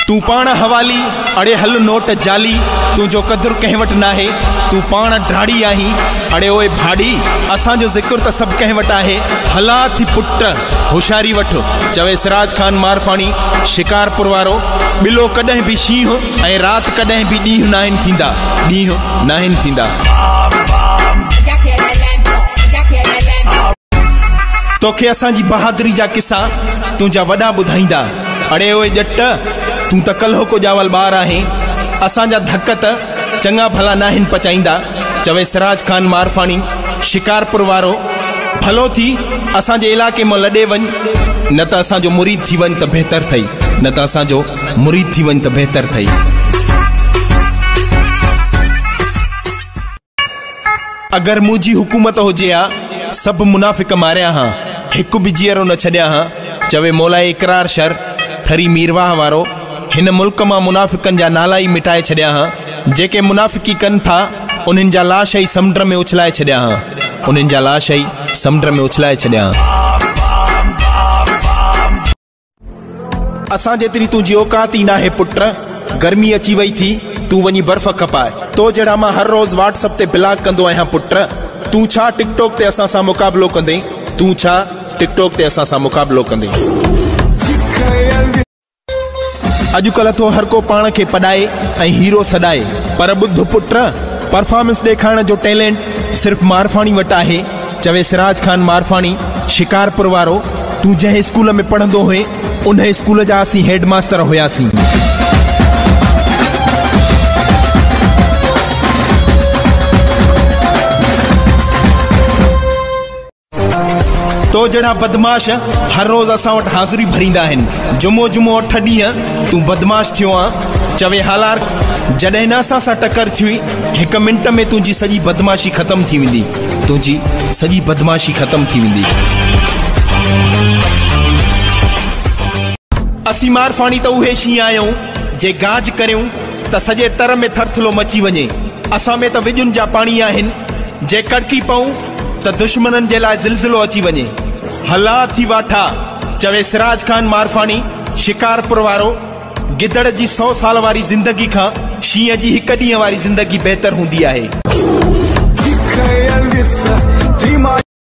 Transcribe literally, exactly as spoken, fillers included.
तू पाण हवाली अड़े हल नोट जाली तू जो कदर कह वट ना है तू पाण ढाड़ी आही अड़े ओए भाड़ी असा जो जिक्र त सब कह वट है हला थी पुट होशियारी वठ चवे सिराज खान मारफाणी शिकारपुर वारो बिलो कदें भी शींह ऐं रात कदें भी ॾींह नाहिन थींदा ॾींह नाहिन थींदा। तोखे असांजी बहादुरी जा किस्सा तुंहिंजा वॾा ॿुधाईंदा अड़े ओए जट तू त कल्हो को जावल ॿार आहे असांजा धक त चङा भला नाहिन पचाईंदा चवे सिराज खान मारफाणी शिकारपुर वारो भलो थी असांजे इलाके में लॾे वञ न त असांजो मुरीद थी वञ त बहितर थई न त असांजो मुरीद थी वञ त बहितर थई। अगर मुझी हुकूमत हुजे आ सब मुनाफिक मारिया हाँ एक भी जीअरो न छड़िया हाँ चवे मौलाए इकरार शर थरी मीरवाह वारो हिन मुल्क मां मुनाफिकन जा नाला ही मिटाए छड़िया हाँ जेके मुनाफिकी कन था उन्हनि जा लाश ही समुंड में उछलाए छड़िया हाँ उन्हनि जा लाश ही समुंड में उछलाए छड़िया हाँ। असां जेतरी तुझी औकात ही ना है पुट गर्मी अची वई थी तू वनी बर्फ खपाए तो जड़ा मां हर रोज व्हाट्सएप ते ब्लॉग कंदो आहियां पुट तू छा टिकटॉक ते असां सां मुकाबलो कंदे तू छा टिकटॉक ते असां सां मुकाबलो कंदे। अॼुकल्ह तो हर को पाण खे पढ़ाए ऐं हीरो सॾाए पर ॿुध पुट परफॉर्मेंस ॾेखारण जो टैलेंट सिर्फ मारफाणी वटि आहे चवे सिराज खान मारफाणी शिकारपुर वारो तू जंहिं स्कूल में पढ़ंदो हुए उन स्कूल जा असीं हेड मास्टर हुयासीं। तो जड़ा बदमाश हर रोज असां वटि हाज़िरी भरींदा आहिनि जुमो जुमो अठ ॾींहं तू बदमाश थियो आ चवे हालार जॾहिं न असां सां टकर थी हिक मिंट में तुंहिंजी सॼी बदमाशी ख़त्म थी वेंदी तुंहिंजी सॼी बदमाशी ख़त्म थी वेंदी। असीं मारफाणी त उहे शींहं आहियूं जे गाज करियूं त सॼे तर में थरथलो मची वञे असां में त विजुनि जा पाणी आहिनि जे कड़की पऊं त दुश्मनन जे लाइ ज़िलज़िलो अची वञे हला थी वाठा चवे सिराज खान मारफाणी शिकारपुर वारो गिदड़ जी सौ साल वारी जिंदगी खां शींहं जी हिक ॾींहं वारी जिंदगी बेहतर हूंदी आहे।